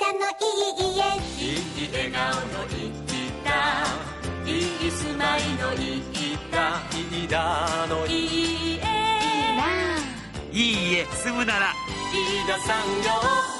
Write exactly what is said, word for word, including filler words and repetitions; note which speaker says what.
Speaker 1: 田のいい家、
Speaker 2: いい笑顔のいい田、いい住まいのいい田、いい田のいい家、
Speaker 3: いい家住むなら
Speaker 2: 飯田産業